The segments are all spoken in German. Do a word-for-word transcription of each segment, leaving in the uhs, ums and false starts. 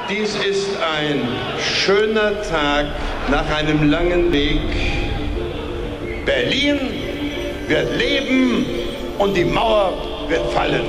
Dies ist ein schöner Tag nach einem langen Weg. Berlin wird leben und die Mauer wird fallen.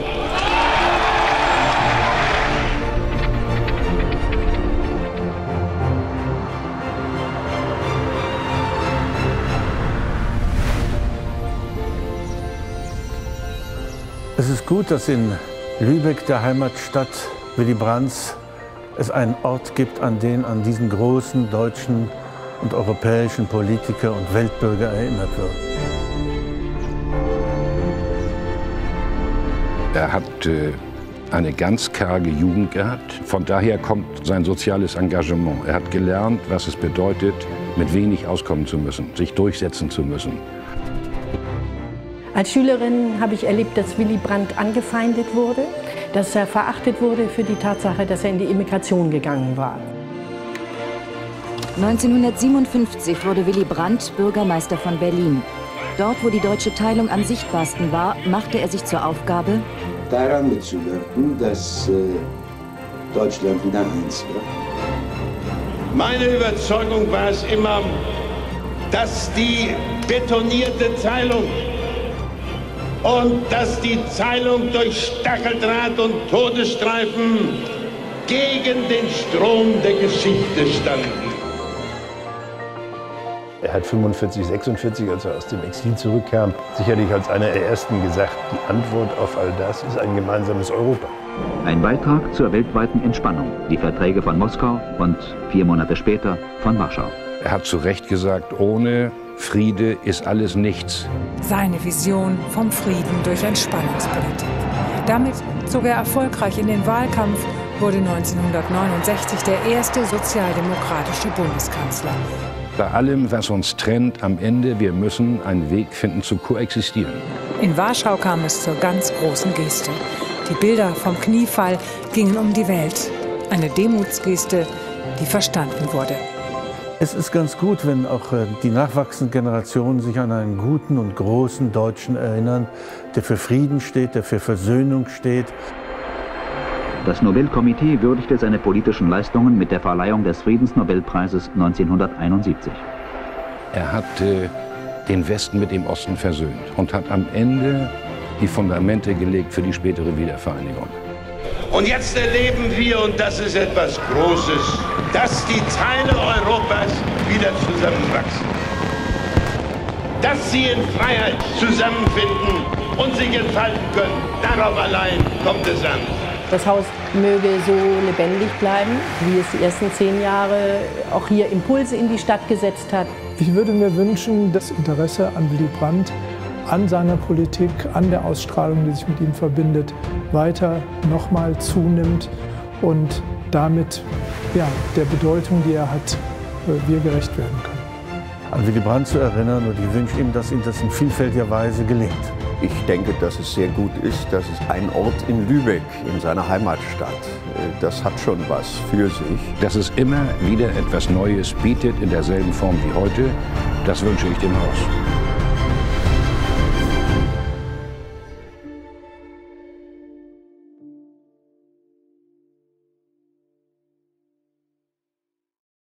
Es ist gut, dass in Lübeck, der Heimatstadt Willy Brandts, es einen Ort gibt, an den an diesen großen deutschen und europäischen Politiker und Weltbürger erinnert wird. Er hat äh, eine ganz karge Jugend gehabt. Von daher kommt sein soziales Engagement. Er hat gelernt, was es bedeutet, mit wenig auskommen zu müssen, sich durchsetzen zu müssen. Als Schülerin habe ich erlebt, dass Willy Brandt angefeindet wurde, dass er verachtet wurde für die Tatsache, dass er in die Immigration gegangen war. neunzehnhundertsiebenundfünfzig wurde Willy Brandt Bürgermeister von Berlin. Dort, wo die deutsche Teilung am sichtbarsten war, machte er sich zur Aufgabe, daran mitzuwirken, dass äh, Deutschland wieder eins wird. Meine Überzeugung war es immer, dass die betonierte Teilung und dass die Teilung durch Stacheldraht und Todesstreifen gegen den Strom der Geschichte standen. Er hat fünfundvierzig, sechsundvierzig, als er aus dem Exil zurückkam, sicherlich als einer der Ersten gesagt, die Antwort auf all das ist ein gemeinsames Europa. Ein Beitrag zur weltweiten Entspannung. Die Verträge von Moskau und vier Monate später von Warschau. Er hat zu Recht gesagt, ohne Friede ist alles nichts. Seine Vision vom Frieden durch Entspannungspolitik. Damit zog er erfolgreich in den Wahlkampf, wurde neunzehnhundertneunundsechzig der erste sozialdemokratische Bundeskanzler. Bei allem, was uns trennt, am Ende, wir müssen einen Weg finden zu koexistieren. In Warschau kam es zur ganz großen Geste. Die Bilder vom Kniefall gingen um die Welt. Eine Demutsgeste, die verstanden wurde. Es ist ganz gut, wenn auch die nachwachsenden Generationen sich an einen guten und großen Deutschen erinnern, der für Frieden steht, der für Versöhnung steht. Das Nobelkomitee würdigte seine politischen Leistungen mit der Verleihung des Friedensnobelpreises neunzehnhunderteinundsiebzig. Er hat äh, den Westen mit dem Osten versöhnt und hat am Ende die Fundamente gelegt für die spätere Wiedervereinigung. Und jetzt erleben wir, und das ist etwas Großes, dass die Teile Europas wieder zusammenwachsen. Dass sie in Freiheit zusammenfinden und sich entfalten können. Darauf allein kommt es an. Das Haus möge so lebendig bleiben, wie es die ersten zehn Jahre auch hier Impulse in die Stadt gesetzt hat. Ich würde mir wünschen, das Interesse an Willy Brandt, an seiner Politik, an der Ausstrahlung, die sich mit ihm verbindet, weiter nochmal zunimmt und damit ja, der Bedeutung, die er hat, wir gerecht werden können. An Willy Brandt zu erinnern, und ich wünsche ihm, dass ihm das in vielfältiger Weise gelingt. Ich denke, dass es sehr gut ist, dass es ein Ort in Lübeck, in seiner Heimatstadt, das hat schon was für sich. Dass es immer wieder etwas Neues bietet in derselben Form wie heute, das wünsche ich dem Haus.